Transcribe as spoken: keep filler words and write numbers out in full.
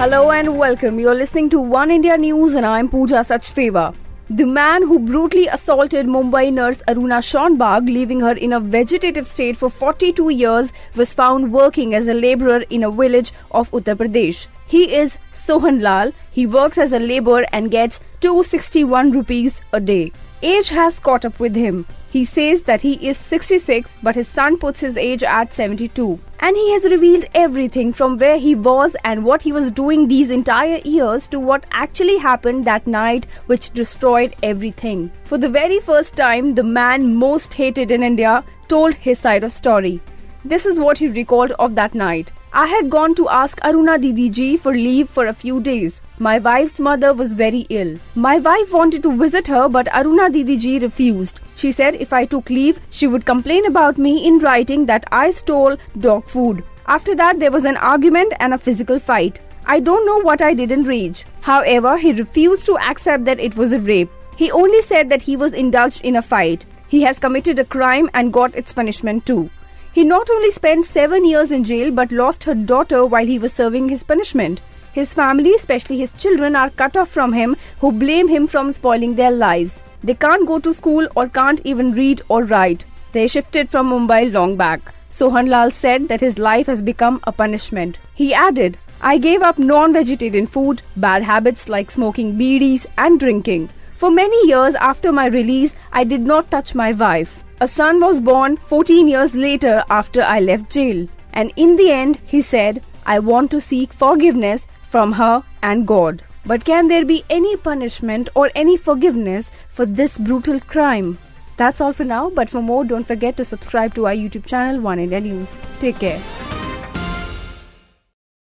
Hello and welcome. You're listening to One India News and I'm Pooja Sachdeva. The man who brutally assaulted Mumbai nurse Aruna Schonbag, leaving her in a vegetative state for forty-two years, was found working as a labourer in a village of Uttar Pradesh. He is Sohan Lal. He works as a labourer and gets two hundred sixty-one rupees a day. Age has caught up with him. He says that he is sixty-six, but his son puts his age at seventy-two. And he has revealed everything from where he was and what he was doing these entire years to what actually happened that night, which destroyed everything. For the very first time, the man most hated in India told his side of story. This is what he recalled of that night. I had gone to ask Aruna Didi ji for leave for a few days. My wife's mother was very ill. My wife wanted to visit her, but Aruna Didi ji refused. She said if I took leave, she would complain about me in writing that I stole dog food. After that, there was an argument and a physical fight. I don't know what I did in rage. However, he refused to accept that it was a rape. He only said that he was indulged in a fight. He has committed a crime and got its punishment too. He not only spent seven years in jail but lost her daughter while he was serving his punishment. His family, especially his children, are cut off from him, who blame him from spoiling their lives. They can't go to school or can't even read or write. They shifted from Mumbai long back. Sohan Lal said that his life has become a punishment. He added, I gave up non-vegetarian food, bad habits like smoking beedis and drinking. For many years after my release, I did not touch my wife. A son was born fourteen years later after I left jail. And in the end, he said, I want to seek forgiveness from her and God. But can there be any punishment or any forgiveness for this brutal crime? That's all for now, but for more, don't forget to subscribe to our YouTube channel, One India News. Take care.